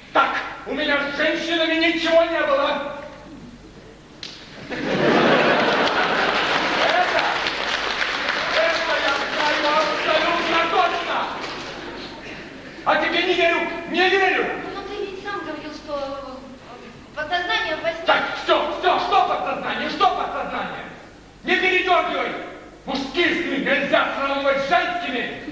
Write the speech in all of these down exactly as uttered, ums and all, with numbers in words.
Так, у меня с женщинами ничего не было. Это, это я знаю абсолютно точно. А тебе не верю, не верю. Ну ты ведь сам говорил, что подсознание во сне... Так, все, все, что подсознание, что подсознание? Не передергивай. Мужские сны нельзя сравнивать с женскими.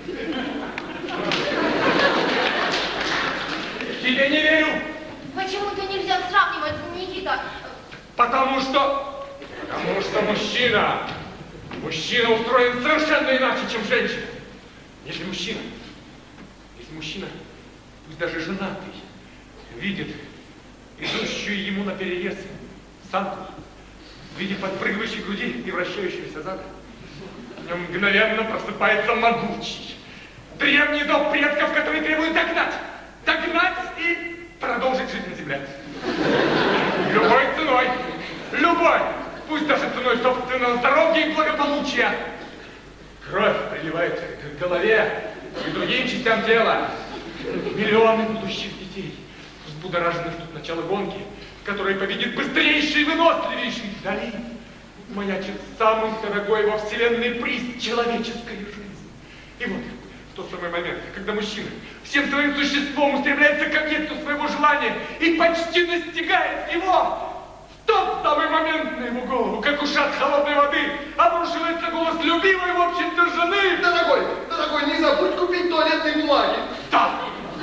Тебе не верю. Почему-то нельзя сравнивать, Никита. Потому что... Потому что мужчина... Мужчина устроен совершенно иначе, чем женщина. Если мужчина... Если мужчина, пусть даже женатый, видит идущую ему наперерез самку, видит подпрыгивающей груди и вращающегося зада, в нем мгновенно просыпается могучий, древний дух предков, который требует догнать, догнать и продолжить жизнь на земле. Любой ценой, любой, пусть даже ценой собственного здоровья и благополучия. Кровь приливает к голове и другим частям тела. Миллионы будущих детей, взбудораженных тут начало гонки, в которой победит быстрейший и выносливейший. Вдали маячит самый дорогой во вселенной приз — человеческой жизни. И вот в тот самый момент, когда мужчина всем своим существом устремляется к объекту своего желания и почти достигает его, в тот самый момент на его голову, как ушат холодной воды, обрушивается голос любимой, в общем-то, жены. Дорогой, дорогой, не забудь купить туалетной бумаги. Да.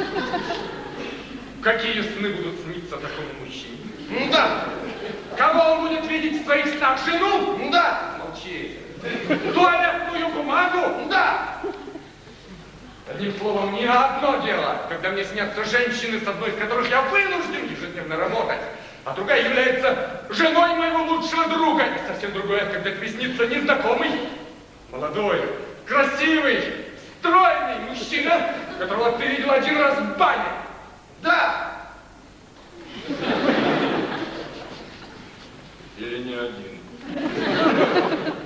Какие сны будут сниться такому мужчине? Да. Кого он будет видеть в своих снах? Жену? Да. Молчи. Туалетную бумагу? Да. Одним словом, не одно дело, когда мне снятся женщины, с одной из которых я вынужден ежедневно работать, а другая является женой моего лучшего друга. И совсем другое, когда тебе снится незнакомый, молодой, красивый, стройный мужчина, которого ты видел один раз в бане. Да. Или не один.